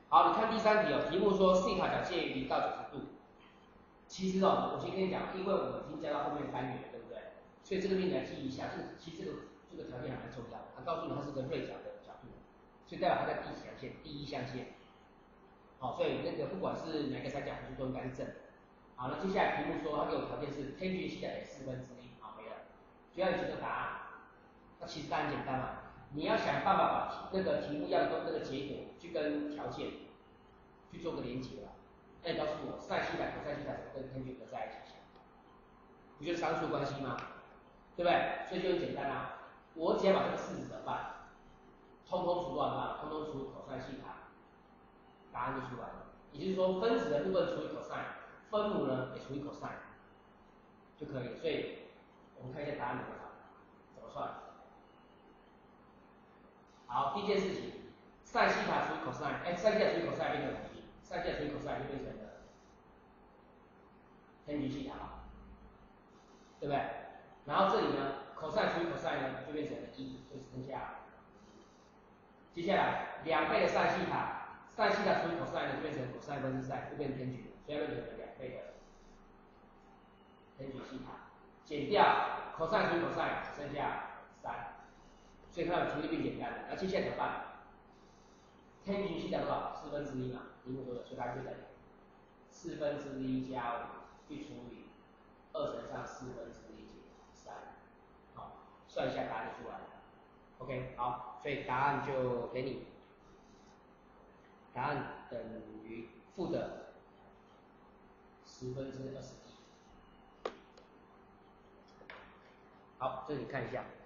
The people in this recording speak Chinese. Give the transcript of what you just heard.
好，你看第3题哦，题目说西塔角介于0到90度。其实哦，我先跟你讲，因为我们已经加到后面的单元了，对不对？所以这个命题来记一下，其实这个条件还蛮重要的。它告诉你它是个锐角的角度，所以代表它在第一象限。好，所以那个不管是哪个三角函数都应该是正的。好，那接下来题目说它给我条件是 tan 西塔等于1/4，好，没了。只要你知道答案，那其实答案很简单嘛，你要想办法把那个题目要的那个结果去跟条件去做个连结了。那你告诉我，sin西塔、cos西塔怎么跟 tan 合在一起想？不就是商数关系吗？对不对？所以就很简单啦，我只要把这个式子怎么办？通通除多少吧？通通除 cos西塔，答案就出来了。也就是说，分子的部分除以 cos， 分母呢也除以 cos 就可以了。所以我们看一下答案多少，怎么算？好，第一件事情，sin西塔除以 cos， sin西塔除以 cos 变成什么东西？sin西塔除以 cos 就变成了 tan 西塔，对不对？然后这里呢 ，cos 除以 cos 呢就变成了1，就只剩下。接下来2倍的 sin 西塔，sin 西塔除以 cos 呢就变成 cos 分之 sin，就变成 tan 所以要变成2倍的 tan 西塔，减掉 cos 除以 cos 只剩下3，所以看到题目变简单了。那接下来怎么办？tan 西塔多少？1/4嘛，题目说的，所以它就等于1/4加5去除以2乘上1/4减3，好，算一下答案就出来了。OK， 好，所以答案就给你，答案等于负的1/1021。好，这里看一下。